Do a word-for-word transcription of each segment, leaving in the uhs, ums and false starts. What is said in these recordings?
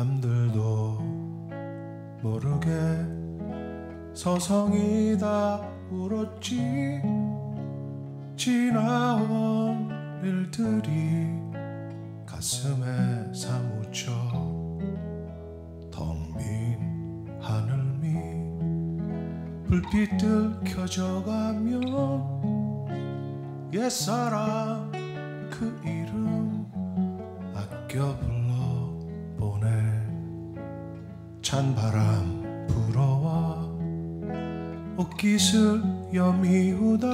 남들도 모르게 서성이 다 울었지. 지나온 일들이 가슴에 사무쳐 텅 빈 하늘 밑 불빛들 켜져가면 옛사랑 그 이름 아껴 불러보내. 찬바람 불어와 옷깃을 여미우다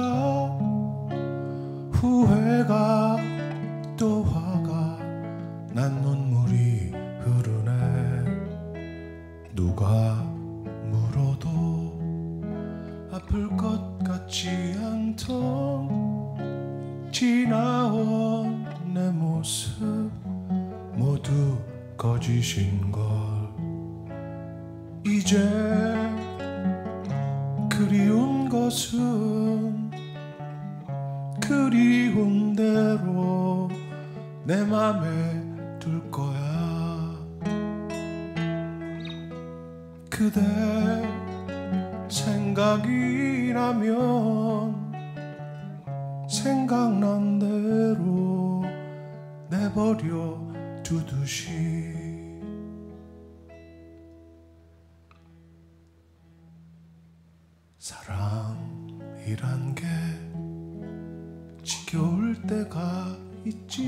후회가 또 화가 난 눈물이 흐르네. 누가 물어도 아플 것 같지 않던 지나온 내 모습 모두 거짓인걸. 이제 그리운 것은 그리운 대로 내 맘에 둘 거야. 그대 생각이 나면 생각난 대로 내버려 두듯이. 사랑이란 게 지겨울 때가 있지.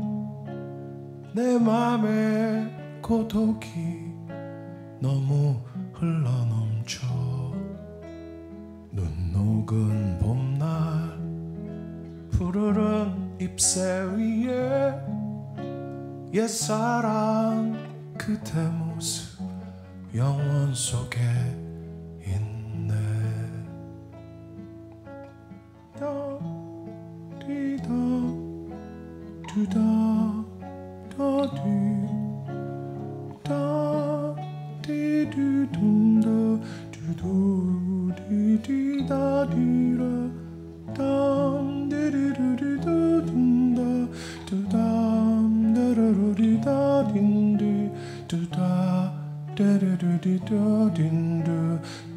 내 맘에 고독이 너무 흘러넘쳐. 눈 녹은 봄날 푸르른 잎새 위에 옛사랑 그대 모습 영원 속에 있네. 다디다 두다 다디 다디두둔다 두두디디다디라 땀디리루디두둔다 두담다르루디다딘디 두다 데르루디다딘드